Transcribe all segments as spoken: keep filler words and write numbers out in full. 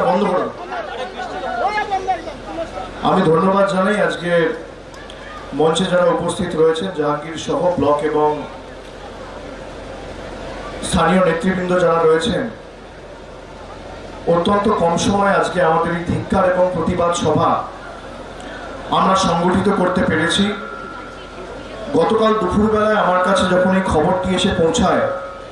বন্ধ করুন। আমি ধন্যবাদ জানাই আজকে মঞ্চে যারা উপস্থিত রয়েছেন, জাহাঙ্গীর সহ ব্লক এবং স্থানীয় নেতৃবৃন্দ যারা রয়েছেন। অত্যন্ত কম সময় আজকে আমাদের এই ধিক্কার এবং প্রতিবাদ সভা আমরা সংগঠিত করতে পেরেছি। গতকাল দুপুরবেলায় আমার কাছে যখন এই খবরটি এসে পৌঁছায়,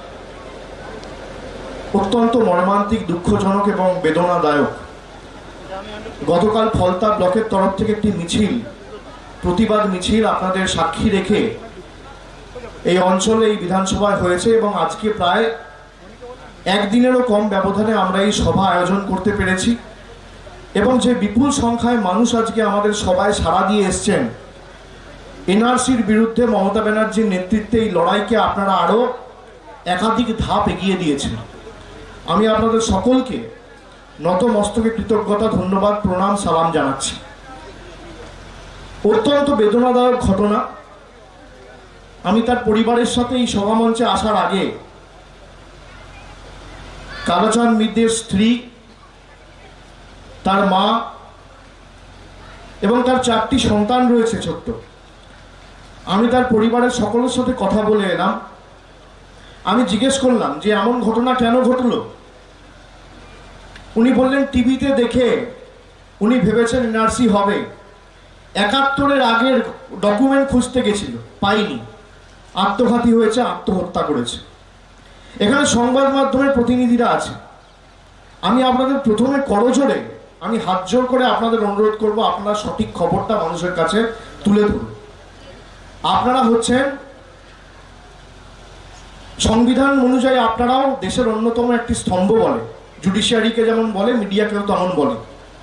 অত্যন্ত মর্মান্তিক, দুঃখজনক এবং বেদনাদায়ক। গতকাল ফলতা ব্লকের তরফ থেকে একটি মিছিল, প্রতিবাদ মিছিল আপনাদের সাক্ষী রেখে এই অঞ্চলে এই বিধানসভায় হয়েছে এবং আজকে প্রায় একদিনেরও কম ব্যবধানে আমরা এই সভা আয়োজন করতে পেরেছি এবং যে বিপুল সংখ্যায় মানুষ আজকে আমাদের সভায় সাড়া দিয়ে এসছেন, এনআরসির বিরুদ্ধে মমতা ব্যানার্জির নেতৃত্বে এই লড়াইকে আপনারা আরও একাধিক ধাপ এগিয়ে দিয়েছেন। আমি আপনাদের সকলকে নত মস্তকে কৃতজ্ঞতা, ধন্যবাদ, প্রণাম, সালাম জানাচ্ছি। অত্যন্ত বেদনাদায়ক ঘটনা। আমি তার পরিবারের সাথে এই সভামঞ্চে আসার আগে কালাচাঁদ মিত্রের স্ত্রী, তার মা এবং তার চারটি সন্তান রয়েছে ছোট্ট, আমি তার পরিবারের সকলের সাথে কথা বলে এলাম। আমি জিজ্ঞেস করলাম যে এমন ঘটনা কেন ঘটল। উনি বললেন টিভিতে দেখে উনি ভেবেছেন এনআরসি হবে। একাত্তরের আগের ডকুমেন্ট খুঁজতে গেছিল, পাইনি, আত্মঘাতী হয়েছে, আত্মহত্যা করেছে। এখানে সংবাদ মাধ্যমের প্রতিনিধিরা আছে। আমি আপনাদের প্রথমে করজোড়ে আমি হাত জোর করে আপনাদের অনুরোধ করব, আপনারা সঠিক খবরটা মানুষের কাছে তুলে ধরুন। আপনারা হচ্ছেন সংবিধান অনুযায়ী আপনারাও দেশের অন্যতম একটি স্তম্ভ বলে, জুডিশিয়ারিকে যেমন বলে, মিডিয়াকেও তেমন বলে।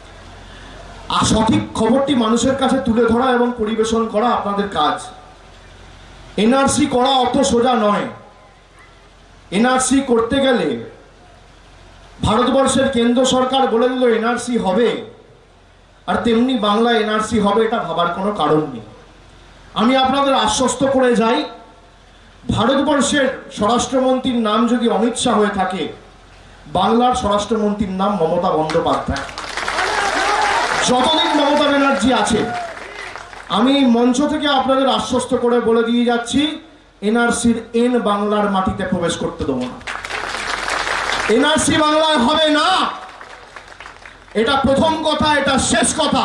আর সঠিক খবরটি মানুষের কাছে তুলে ধরা এবং পরিবেশন করা আপনাদের কাজ। এনআরসি করা অত সোজা নয়। এনআরসি করতে গেলে ভারতবর্ষের কেন্দ্র সরকার বলে দিল এনআরসি হবে, আর তেমনি বাংলায় এনআরসি হবে, এটা ভাবার কোনো কারণ নেই। আমি আপনাদের আশ্বস্ত করে যাই, ভারতবর্ষের স্বরাষ্ট্রমন্ত্রীর নাম যদি অমিত শাহ হয়ে থাকে, বাংলার স্বরাষ্ট্রমন্ত্রীর নাম মমতা বন্দ্যোপাধ্যায়। যতদিন মমতা ব্যানার্জি আছে, আমি মঞ্চ থেকে আপনাদের আশ্বস্ত করে বলে দিয়ে যাচ্ছি, এনআরসির এন বাংলার মাটিতে প্রবেশ করতে দেবো না। এনআরসি বাংলায় হবে না, এটা প্রথম কথা, এটা শেষ কথা।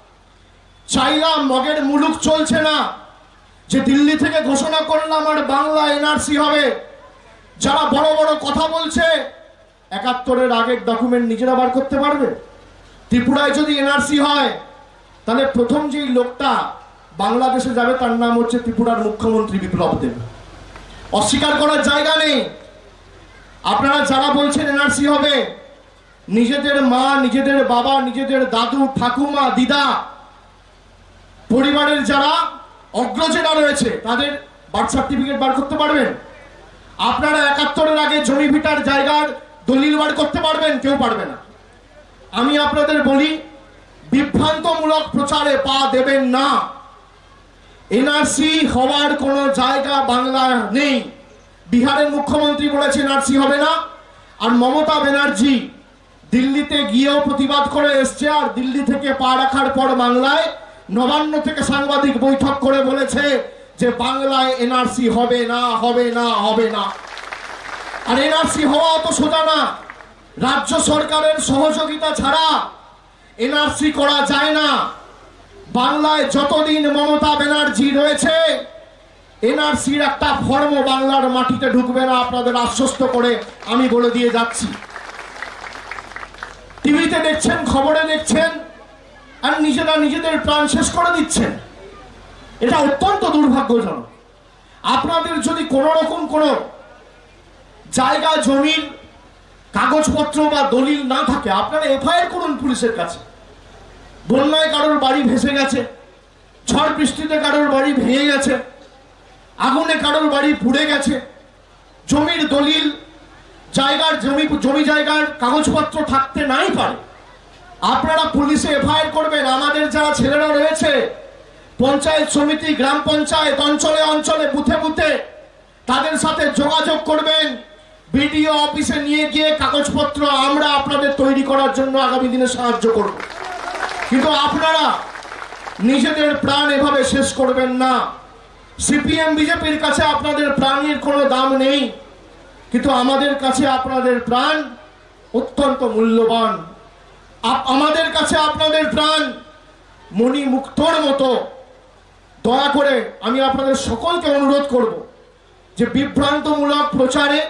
চাইলাম, মগের মুলুক চলছে না যে দিল্লি থেকে ঘোষণা করলাম আর বাংলা এনআরসি হবে। যারা বড় বড় কথা বলছে, একাত্তরের আগের ডকুমেন্ট নিজেরা বার করতে পারবে। ত্রিপুরায় যদি এনআরসি হয়, তাহলে প্রথম যেই লোকটা বাংলাদেশে যাবে তার নাম হচ্ছে ত্রিপুরার মুখ্যমন্ত্রী বিপ্লব দেব। অস্বীকার করার জায়গা নেই। আপনারা যারা বলছেন এনআরসি হবে, নিজেদের মা, নিজেদের বাবা, নিজেদের দাদু, ঠাকুমা, দিদা, পরিবারের যারা অগ্রজেরা রয়েছে, তাদের বার্থ সার্টিফিকেট বার করতে পারবেন? আপনারা একাত্তরের আগে জমি ভিটার জায়গার দলিল বার করতে পারবেন? কেউ পারবে না। আমি আপনাদের বলি, বিভ্রান্তমূলক প্রচারে পা দেবেন না। এনআরসি হওয়ার কোনো জায়গা বাংলায় নেই। বিহারের মুখ্যমন্ত্রী বলেছে এনআরসি হবে না, আর মমতা ব্যানার্জি দিল্লিতে গিয়েও প্রতিবাদ করে এসছে, আর দিল্লি থেকে পা রাখার পর বাংলায় নবান্ন থেকে সাংবাদিক বৈঠক করে বলেছে যে বাংলায় এনআরসি হবে না, হবে না, হবে না। আর এনআরসি হওয়া তো সোজা না। রাজ্য সরকারের সহযোগিতা ছাড়া এনআরসি করা যায় না। বাংলায় যতদিন মমতা ব্যানার্জি রয়েছে, এনআরসির একটা ফর্ম বাংলার মাটিতে ঢুকবে না, আপনাদের আশ্বস্ত করে আমি বলে দিয়ে যাচ্ছি। টিভিতে দেখছেন, খবরে দেখছেন, আর নিজেরা নিজেদের প্রাণ শেষ করে দিচ্ছেন। এটা অত্যন্ত দুর্ভাগ্যজনক। আপনাদের যদি কোনো রকম কোনো জায়গা জমির কাগজপত্র বা দলিল না থাকে, আপনারা এফআইআর করুন পুলিশের কাছে। বন্যায় কারোর বাড়ি ভেসে গেছে, ঝড় বৃষ্টিতে কারোর বাড়ি ভেঙে গেছে, আগুনে কারোর বাড়ি পুড়ে গেছে, জমির দলিল, জায়গার জমি জমি জায়গার কাগজপত্র থাকতে নাই পারে, আপনারা পুলিশে এফআইআর করবেন। আমাদের যারা ছেলেরা রয়েছে পঞ্চায়েত সমিতি, গ্রাম পঞ্চায়েত, অঞ্চলে অঞ্চলে, বুথে বুথে, তাদের সাথে যোগাযোগ করবেন। বিডিও অফিসে নিয়ে গিয়ে কাগজপত্র আমরা আপনাদের তৈরি করার জন্য আগামী দিনে সাহায্য করব। কিন্তু আপনারা নিজেদের প্রাণ এভাবে শেষ করবেন না। সিপিএম বিজেপির কাছে আপনাদের প্রাণের কোনো দাম নেই, কিন্তু আমাদের কাছে আপনাদের প্রাণ অত্যন্ত মূল্যবান। আমাদের কাছে আপনাদের প্রাণ মণিমুক্তর মতো। দয়া করে আমি আপনাদের সকলকে অনুরোধ করব যে বিভ্রান্তমূলক প্রচারে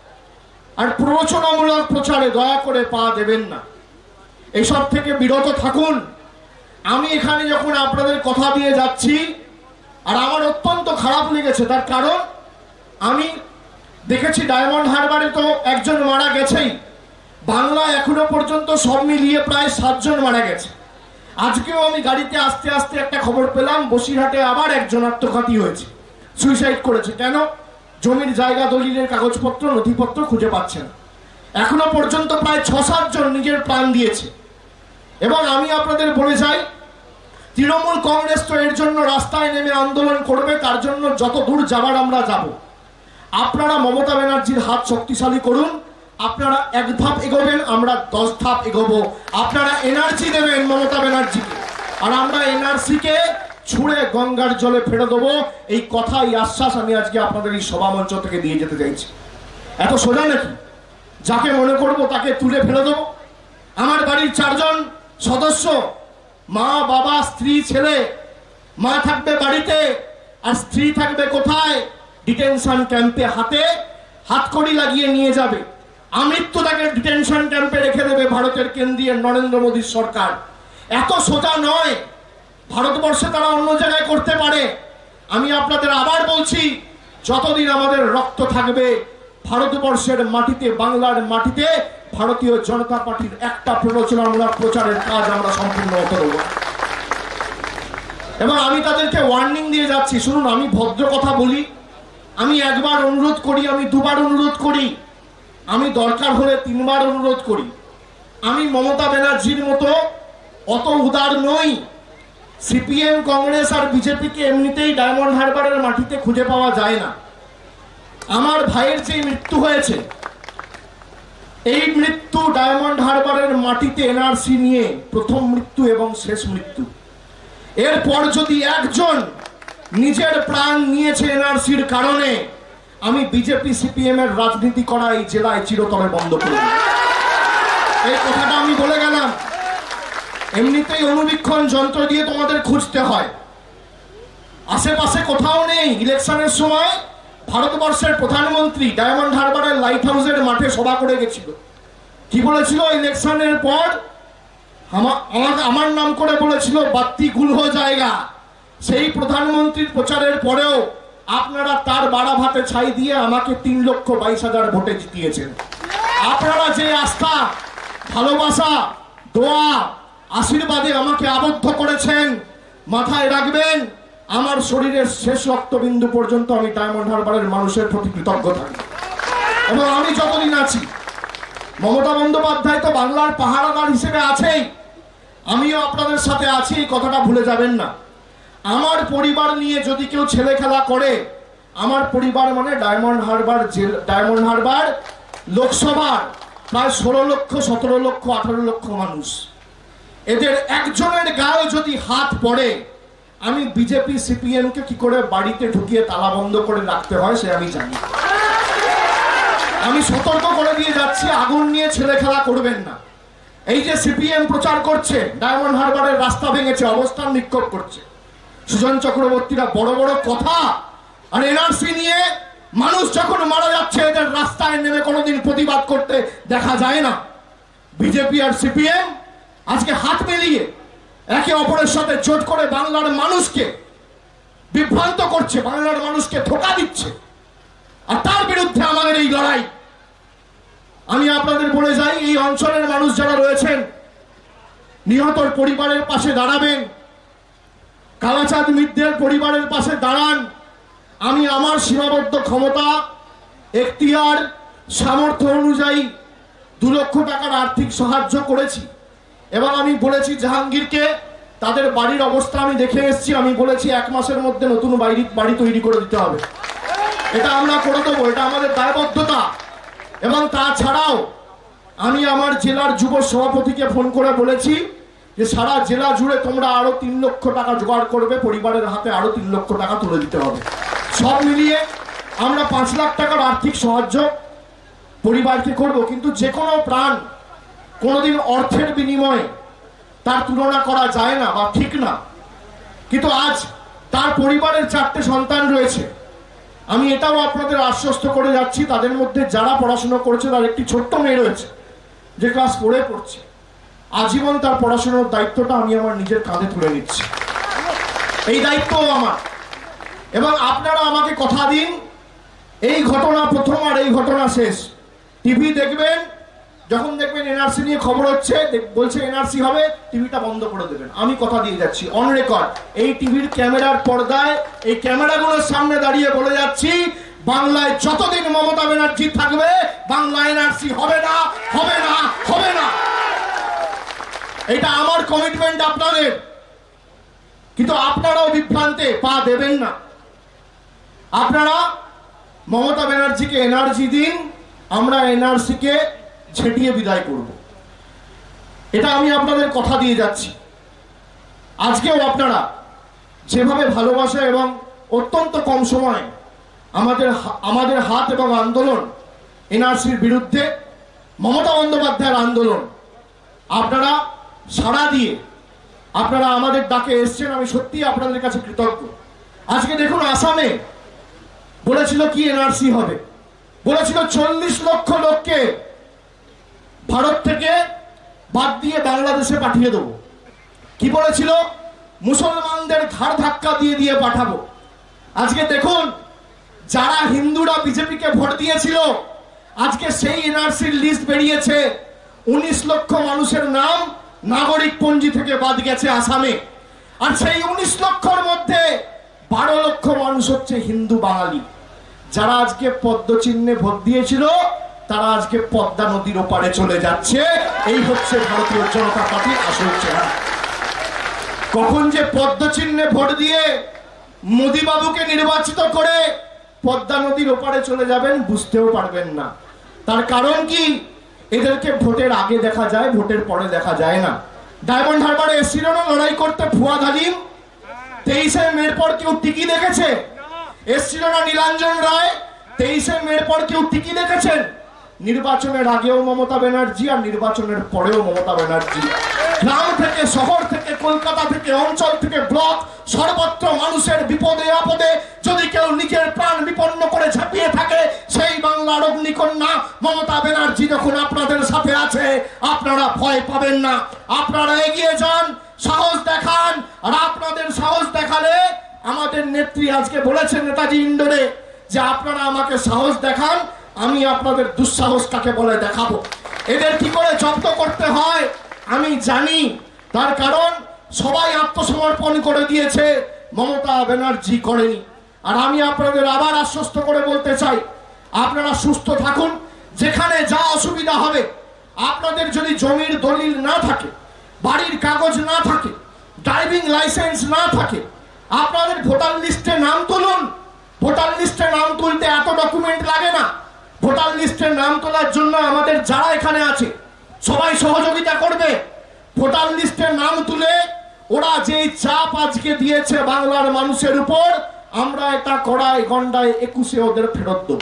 আর প্ররোচনামূলক প্রচারে দয়া করে পা দেবেন না, এসব থেকে বিরত থাকুন। আমি এখানে যখন আপনাদের কথা দিয়ে যাচ্ছি, আর আমার অত্যন্ত খারাপ লেগেছে, তার কারণ আমি দেখেছি ডায়মন্ড হারবারে তো একজন মারা গেছেই, বাংলা এখনো পর্যন্ত সব মিলিয়ে প্রায় সাতজন মারা গেছে। আজকেও আমি গাড়িতে আসতে আসতে একটা খবর পেলাম বসিরহাটে আবার একজন আত্মঘাতী হয়েছে, সুইসাইড করেছে। কেন? জমির জায়গা দলিলের কাগজপত্র নথিপত্র খুঁজে পাচ্ছে না। এখনো পর্যন্ত প্রায় ছ সাতজন নিজের প্রাণ দিয়েছে। এবং আমি আপনাদের বলে যাই, তৃণমূল কংগ্রেস তো এর জন্য রাস্তায় নেমে আন্দোলন করবে, তার জন্য যত দূর যাবার আমরা যাব। আপনারা মমতা ব্যানার্জির হাত শক্তিশালী করুন, আপনারা এক ধাপ এগোবেন, আমরা দশ ধাপ এগোবো। আপনারা এনার্জি দেবেন মমতা ব্যানার্জিকে, আর আমরা এনআরসিকে ছুঁড়ে গঙ্গার জলে ফেলে দেবো। এই কথা, এই আশ্বাস আমি আজকে আপনাদের এই সভামঞ্চ থেকে দিয়ে যেতে চাইছি। এত সোজা নাকি? যাকে মনে করবো তাকে তুলে ফেলে দেবো? আমার বাড়ির চারজন সদস্য, মা বাবা স্ত্রী ছেলে, মা থাকবে বাড়িতে আর স্ত্রী থাকবে কোথায়? ডিটেনশন ক্যাম্পে। হাতে হাতকড়ি লাগিয়ে নিয়ে যাবে, আমৃত্যু তাকে ডিটেনশন ক্যাম্পে রেখে দেবে ভারতের কেন্দ্রীয় নরেন্দ্র মোদীর সরকার। এত সোজা নয়। ভারতবর্ষে তারা অন্য জায়গায় করতে পারে। আমি আপনাদের আবার বলছি, যতদিন আমাদের রক্ত থাকবে ভারতবর্ষের মাটিতে, বাংলার মাটিতে ভারতীয় জনতা পার্টির একটা প্ররোচনামূলক প্রচারের কাজ আমরা সম্পূর্ণ হতে দেব। এবং আমি তাদেরকে ওয়ার্নিং দিয়ে যাচ্ছি, শুনুন, আমি ভদ্র কথা বলি, আমি একবার অনুরোধ করি, আমি দুবার অনুরোধ করি, আমি দরকার হলে তিনবার অনুরোধ করি। আমি মমতা ব্যানার্জির মতো অত উদার নই। সিপিএম কংগ্রেস আর বিজেপিকে এমনিতেই ডায়মন্ড হারবারের মাটিতে খুঁজে পাওয়া যায় না। আমার ভাইয়ের যে মৃত্যু হয়েছে, এই মৃত্যু ডায়মন্ড হারবারের মাটিতে এনআরসি নিয়ে প্রথম মৃত্যু এবং শেষ মৃত্যু। এরপর যদি একজন নিজের প্রাণ নিয়েছে এনআরসির কারণে, আমি বিজেপি সিপিএম এর রাজনীতি করা এই জেলায় চিরতরে বন্ধ করে দেব। এই কথাটা আমি বলে গেলাম। এমনিতেই অনুবীক্ষণ যন্ত্র দিয়ে তোমাদের খুঁজতে হয়, আশেপাশে কোথাও নেই। ইলেকশনের সময় ভারতবর্ষের প্রধানমন্ত্রী ডায়মন্ড হারবারের লাইট হাউসের মাঠে সভা করে গেছিল। কি বলেছিল? ইলেকশনের পর আমার নাম করে বলেছিল বাত্তি গুল হো জায়গা। সেই প্রধানমন্ত্রীর প্রচারের পরেও আপনারা তার বাড়া ভাতে ছাই দিয়ে আমাকে তিন লক্ষ বাইশ হাজার ভোটে জিতিয়েছেন। আপনারা যে আস্থা, ভালোবাসা, দোয়া, আশীর্বাদে আমাকে আবদ্ধ করেছেন, মাথায় রাখবেন, আমার শরীরের শেষ রক্তবিন্দু পর্যন্ত আমি ডায়মন্ড হারবারের মানুষের প্রতি কৃতজ্ঞ থাকি। এবং আমি যতদিন আছি, মমতা বন্দ্যোপাধ্যায় তো বাংলার পাহারাদার হিসেবে আছেই, আমিও আপনাদের সাথে আছি, এই কথাটা ভুলে যাবেন না। আমার পরিবার নিয়ে যদি কেউ ছেলে খেলা করে, আমার পরিবার মানে ডায়মন্ড হারবার জেল, ডায়মন্ড হারবার লোকসভার প্রায় ষোলো লক্ষ সতেরো লক্ষ আঠারো লক্ষ মানুষ, এদের একজনের গায়ে যদি হাত পড়ে, আমি বিজেপি সিপিএম কে কি করে বাড়িতে ঢুকিয়ে তালা বন্ধ করে রাখতে হয় সে আমি জানি। আমি সতর্ক করে দিয়ে যাচ্ছি, আগুন নিয়ে ছেলে খেলা করবেন না। এই যে সিপিএম প্রচার করছে, ডায়মন্ড হারবারের রাস্তা ভেঙেছে, অবস্থান বিক্ষোভ করছে, সুজন চক্রবর্তীরা বড় বড় কথা, আর এনআরসি নিয়ে মানুষ যখন মারা যাচ্ছে এদের রাস্তায় নেমে কোনোদিন প্রতিবাদ করতে দেখা যায় না। বিজেপি আর সিপিএম আজকে হাত মিলিয়ে একে অপরের সাথে জোট করে বাংলার মানুষকে বিভ্রান্ত করছে, বাংলার মানুষকে ধোঁকা দিচ্ছে, আর তার বিরুদ্ধে আমাদের এই লড়াই। আমি আপনাদের বলে যাই, এই অঞ্চলের মানুষ যারা রয়েছেন, নিহতর পরিবারের পাশে দাঁড়াবেন, কালাচাঁদ মিত্রের পরিবারের পাশে দাঁড়ান। আমি আমার সীমাবদ্ধ ক্ষমতা, এখতিয়ার, সামর্থ্য অনুযায়ী দু লক্ষ টাকার আর্থিক সাহায্য করেছি। এবং আমি বলেছি জাহাঙ্গীরকে, তাদের বাড়ির অবস্থা আমি দেখে এসেছি, আমি বলেছি এক মাসের মধ্যে নতুন বাড়ি বাড়ি তৈরি করে দিতে হবে। এটা আমরা করে দেবো, এটা আমাদের দায়বদ্ধতা। এবং তাছাড়াও আমি আমার জেলার যুব সভাপতিকে ফোন করে বলেছি যে সারা জেলা জুড়ে তোমরা আরো তিন লক্ষ টাকা জোগাড় করবে, পরিবারের হাতে আরো তিন লক্ষ টাকা তুলে দিতে হবে। সব মিলিয়ে আমরা পাঁচ লাখ টাকার আর্থিক সাহায্য পরিবারকে করব। কিন্তু যে কোনো প্রাণ কোনোদিন অর্থের বিনিময়ে তার তুলনা করা যায় না বা ঠিক না। কিন্তু আজ তার পরিবারের চারটে সন্তান রয়েছে। আমি এটাও আপনাদের আশ্বস্ত করে যাচ্ছি, তাদের মধ্যে যারা পড়াশোনা করেছে তার একটি ছোট্ট মেয়ে রয়েছে যে ক্লাস ফোরে পড়ছে। আজীবন তার পড়াশোনার দায়িত্বটা আমি আমার নিজের কাঁধে তুলে নিচ্ছি। এই দায়িত্বও আমার। এবং আপনারা আমাকে কথা দিন, এই ঘটনা প্রথম আর এই ঘটনা শেষ। টিভি দেখবেন, যখন দেখবেন এনআরসি নিয়ে খবর হচ্ছে, বলছে এনআরসি হবে, টিভিটা বন্ধ করে দেবেন। আমি কথা দিয়ে যাচ্ছি অন রেকর্ড, এই টিভির ক্যামেরার পর্দায় এই ক্যামেরাগুলোর সামনে দাঁড়িয়ে বলে যাচ্ছি, বাংলায় যতদিন মমতা ব্যানার্জি থাকবে বাংলা এনআরসি হবে না, হবে না, হবে না। এটা আমার কমিটমেন্ট আপনাদের। কিন্তু আপনারাও বিভ্রান্তে পা দেবেন না। আপনারা মমতা ব্যানার্জিকে এনার্জি দিন, আমরা এনআরসি কে ছেটিয়ে বিদায় করব। এটা আমি আপনাদের কথা দিয়ে যাচ্ছি। আজকেও আপনারা যেভাবে ভালোবাসা এবং অত্যন্ত কম সময় আমাদের আমাদের হাত এবং আন্দোলন এনআরসির বিরুদ্ধে, মমতা বন্দ্যোপাধ্যায়ের আন্দোলন, আপনারা সাড়া দিয়ে আপনারা আমাদের ডাকে এসছেন, আমি সত্যি আপনাদের কাছে কৃতজ্ঞ। আজকে দেখুন, আসামে বলেছিল কি এনআরসি হবে, বলেছিল চল্লিশ লক্ষ লোককে ভারত থেকে বাদ দিয়ে বাংলাদেশে পাঠিয়ে দেবো। কি বলেছিল? মুসলমানদের ঘাড় ধাক্কা দিয়ে দিয়ে পাঠাবো। আজকে দেখুন, যারা হিন্দুরা বিজেপিকে ভোট দিয়েছিল, আজকে সেই এনআরসির লিস্ট বেরিয়েছে। উনিশ লক্ষ মানুষের নাম নাগরিক পঞ্জি থেকে বাদ গেছে আসামে। আর সেই উনিশ লক্ষর মধ্যে বারো লক্ষ মানুষ হচ্ছে হিন্দু বাঙালি। যারা আজকে পদ্ম চিহ্নে ভোট দিয়েছিল তারা আজকে পদ্মা নদীর ওপারে চলে যাচ্ছে। এই হচ্ছে ভারতীয় জনতা পার্টির আসল চেহারা। কখন যে পদ্ম চিহ্নে ভোট দিয়ে মোদী বাবুকে নির্বাচিত করে পদ্মা নদীর ওপারে চলে যাবেন বুঝতেও পারবেন না। তার কারণ কি? এদেরকে ভোটের আগে দেখা যায়, ভোটের পরে দেখা যায় না। ডায়মন্ড হারবারে এসেছিল না লড়াই করতে ফুয়াদ হালিম? তেইশে মের পর কেউ টিকি দেখেছে? এসেছিল না নীলাঞ্জন রায়? তেইশে মের পর কেউ টিকি দেখেছেন? নির্বাচনের আগেও মমতা ব্যানার্জি আর নির্বাচনের পরেও মমতা ব্যানার্জি। গ্রাম থেকে, শহর থেকে, কলকাতা থেকে, অঞ্চল থেকে, ব্লক, সর্বত্র মানুষের বিপদে আপদে যদি কেউ নিজের প্রাণ বিপন্ন করে ঝাঁপিয়ে থাকে, সেই বাংলার অগ্নিকন্যা মমতা ব্যানার্জি যখন আপনাদের সাথে আছে, আপনারা ভয় পাবেন না। আপনারা এগিয়ে যান, সাহস দেখান। আর আপনাদের সাহস দেখালে, আমাদের নেত্রী আজকে বলেছেন নেতাজি ইন্ডোরে যে আপনারা আমাকে সাহস দেখান, আমি আপনাদের দুঃসাহস কাকে বলে দেখাবো। এদের কি করে জব্দ করতে হয় আমি জানি। তার কারণ সবাই আত্মসমর্পণ করে দিয়েছে, মমতা ব্যানার্জি করেনি। আর আমি আপনাদের আবার আশ্বস্ত করে বলতে চাই, আপনারা সুস্থ থাকুন। যেখানে যা অসুবিধা হবে, আপনাদের যদি জমির দলিল না থাকে, বাড়ির কাগজ না থাকে, ড্রাইভিং লাইসেন্স না থাকে, আপনাদের ভোটার লিস্টে নাম তুলুন। ভোটার লিস্টে নাম তুলতে এত ডকুমেন্ট লাগে না। ভোটার লিস্টের নাম তোলার জন্য আমাদের যারা এখানে আছে সবাই সহযোগিতা করবে। ভোটার লিস্টের নাম তুলে ওরা যে চাপ আজকে দিয়েছে বাংলার মানুষের উপর, আমরা এটা কড়াই গন্ডায় একুশে ওদের ফেরত দেব।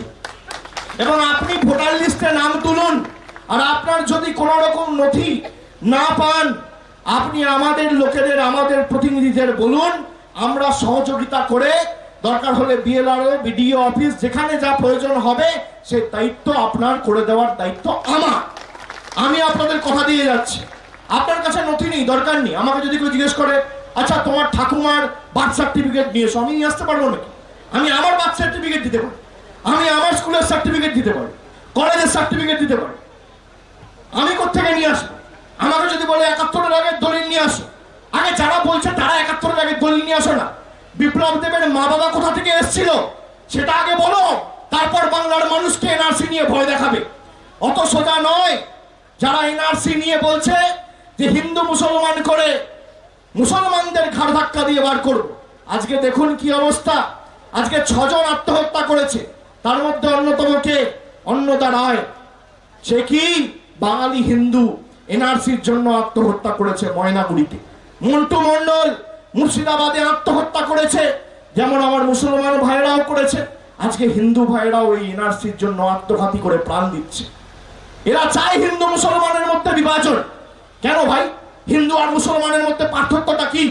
এবং আপনি ভোটার লিস্টে নাম তুলুন। আর আপনার যদি কোনো রকম নথি না পান, আপনি আমাদের লোকেদের, আমাদের প্রতিনিধিদের বলুন, আমরা সহযোগিতা করে দরকার হলে বিএলআরও, বিডিও অফিস, যেখানে যা প্রয়োজন হবে সে দায়িত্ব আপনার করে দেওয়ার দায়িত্ব আমার। আমি আপনাদের কথা দিয়ে যাচ্ছি। আপনার কাছে নথি নেই, দরকার নেই। আমাকে যদি কেউ জিজ্ঞেস করে, আচ্ছা তোমার ঠাকুমার বার্থ সার্টিফিকেট নিয়ে এসো, আমি নিয়ে আসতে পারবো নাকি? আমি আমার বার্থ সার্টিফিকেট দিতে পারি, আমি আমার স্কুলের সার্টিফিকেট দিতে পারি, কলেজের সার্টিফিকেট দিতে পারি। আমি কোথেকে নিয়ে আসবো? আমাকে যদি বলে একাত্তরের আগের দলিল নিয়ে আসো, আগে যারা বলছে তারা একাত্তরের আগের দলিল নিয়ে আসো না। বিপ্লব দেবের মা বাবা কোথা থেকে এসেছিল সেটা আগে বলো, তারপর বাংলার মানুষকে এনআরসি নিয়ে ভয় দেখাবে। অত সোজা নয়। যারা এনআরসি নিয়ে বলছে যে হিন্দু মুসলমান করে মুসলমানদের ঘাড় ধাক্কা দিয়ে বার করবো, আজকে দেখুন কি অবস্থা। আজকে ছজন আত্মহত্যা করেছে, তার মধ্যে অন্যতম কে? অন্নদা রায়। সে কি বাঙালি হিন্দু এনআরসির জন্য আত্মহত্যা করেছে ময়নাগুড়িতে, মন্টু মন্ডল মুর্শিদাবাদে আত্মহত্যা করেছে, যেমন আমার মুসলমান ভাইরাও করেছে। আজকে হিন্দু ভাইরাও এই এনআরসির জন্য আত্মঘাতী করে প্রাণ দিচ্ছে। এরা চায় হিন্দু মুসলমানের মধ্যে বিভাজন। কেন ভাই? হিন্দু আর মুসলমানের মধ্যে পার্থক্যটা কি?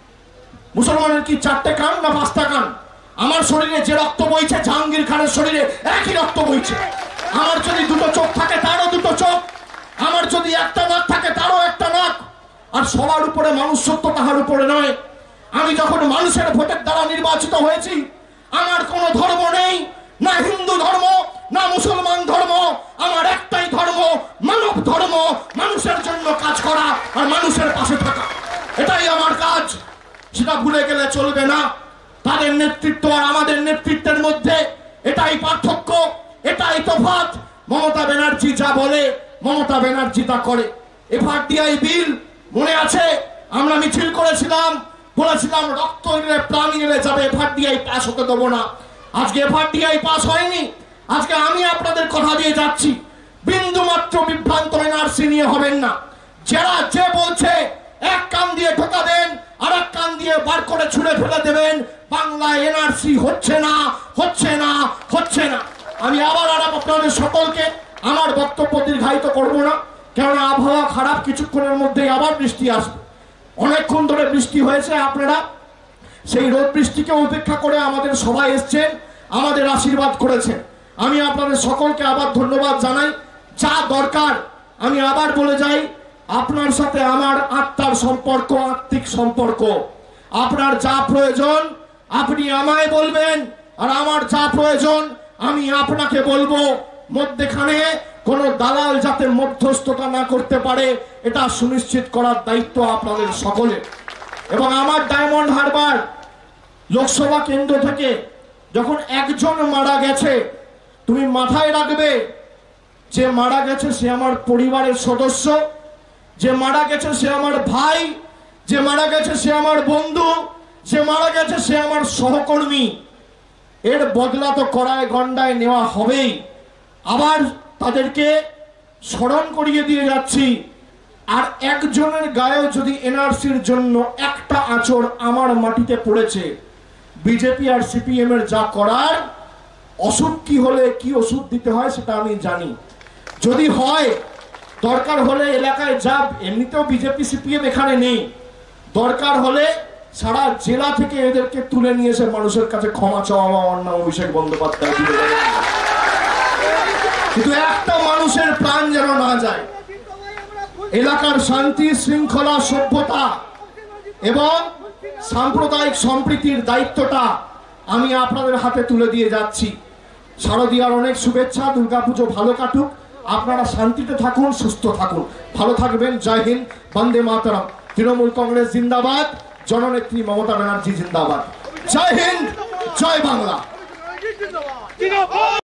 মুসলমানের কি চারটে কান না পাঁচটা কান? আমার শরীরে যে রক্ত বইছে জাহাঙ্গীর খানের শরীরে একই রক্ত বইছে। আমার যদি দুটো চোখ থাকে তারও দুটো চোখ, আমার যদি একটা নাক থাকে তারও একটা নাক। আর সবার উপরে মানুষ সত্য, তাহার উপরে নয়। আমি যখন মানুষের ভোটের দ্বারা নির্বাচিত হয়েছি, আমার কোনো ধর্ম নেই, না হিন্দু ধর্ম না মুসলমান ধর্ম, আমার একটাই ধর্ম, মানব ধর্ম, মানুষের জন্য কাজ করা আর মানুষের পাশে থাকা, এটাই আমার কাজ। সেটা ভুলে গেলে চলবে না। তাদের নেতৃত্ব আর আমাদের নেতৃত্বের মধ্যে এটাই পার্থক্য, এটাই তফাৎ। মমতা ব্যানার্জি যা বলে মমতা ব্যানার্জি তা করে। এফআরটিআই বিল মনে আছে, আমরা মিছিল করেছিলাম, বলেছিলাম রক্ত এলে প্রাণ এলে যাবে, এফআরটিআই পাস হতে দেবো না। আজকে এফআরটিআই পাস হয়নি। আজকে আমি আপনাদের কথা দিয়ে যাচ্ছি, বিন্দু মাত্র বিভ্রান্ত এনআরসি নিয়ে হবেন না। যারা যে বলছে এক কান দিয়ে ঢোকা দেন আর এক কান দিয়ে বার করে ছুঁড়ে ফেলে দেবেন। বাংলায় এনআরসি হচ্ছে না, হচ্ছে না, হচ্ছে না। আমি আবার আর আপনাদের সকলকে আমার বক্তব্য দীর্ঘায়িত করবো না, কেননা আবহাওয়া খারাপ, কিছুক্ষণের মধ্যেই আবার বৃষ্টি আসবে। অনেকক্ষণ ধরে বৃষ্টি হয়েছে, আপনারা সেই রোদ বৃষ্টিকে উপেক্ষা করে আমাদের সবাই এসছেন, আমাদের আশীর্বাদ করেছেন। আমি আপনাদের সকলকে আবার ধন্যবাদ জানাই। যা দরকার আমি আবার বলে যাই, আপনার সাথে আমার আত্মার সম্পর্ক, আত্মিক সম্পর্ক। আপনার যা প্রয়োজন আপনি আমায় বলবেন, আর আমার যা প্রয়োজন আমি আপনাকে বলবো। মধ্যখানে কোনো দালাল যাতে মধ্যস্থতা না করতে পারে এটা সুনিশ্চিত করার দায়িত্ব আপনাদের সকলের। এবং আমার ডায়মন্ড হারবার লোকসভা কেন্দ্র থেকে যখন একজন মারা গেছে, তুমি মাথায় রাখবে যে মারা গেছে সে আমার পরিবারের সদস্য, যে মারা গেছে সে আমার ভাই, যে মারা গেছে সে আমার বন্ধু, যে মারা গেছে সে আমার সহকর্মী। এর বদলা তো কড়ায় গন্ডায় নেওয়া হবেই। আবার তাদেরকে স্মরণ করিয়ে দিয়ে যাচ্ছি, আর একজনের গায়েও যদি এনআরসির জন্য একটা আঁচড় আমার মাটিতে পড়েছে, বিজেপি আর সিপিএম এর যা করার, অসুখ কি হলে কি ওষুধ দিতে হয় সেটা আমি জানি। যদি হয় দরকার হলে এলাকায় যা, এমনিতেও বিজেপি সিপিএম এখানে নেই, দরকার হলে সারা জেলা থেকে এদেরকে তুলে নিয়ে এসে মানুষের কাছে ক্ষমা চাওয়া আমার নাম অভিষেক বন্দ্যোপাধ্যায় দিতে পারে। কিন্তু একটা মানুষের প্রাণ যেন না যায়। এলাকার শান্তি শৃঙ্খলা সভ্যতা এবং সাম্প্রদায়িক সম্প্রীতির দায়িত্বটা আমি আপনাদের হাতে তুলে দিয়ে যাচ্ছি। শারদীয়ার অনেক শুভেচ্ছা, দুর্গাপুজো ভালো কাটুক, আপনারা শান্তিতে থাকুন, সুস্থ থাকুন, ভালো থাকবেন। জয় হিন্দ, বন্দে মাতরম। তৃণমূল কংগ্রেস জিন্দাবাদ, জননেত্রী মমতা ব্যানার্জি জিন্দাবাদ। জয় হিন্দ, জয় বাংলা।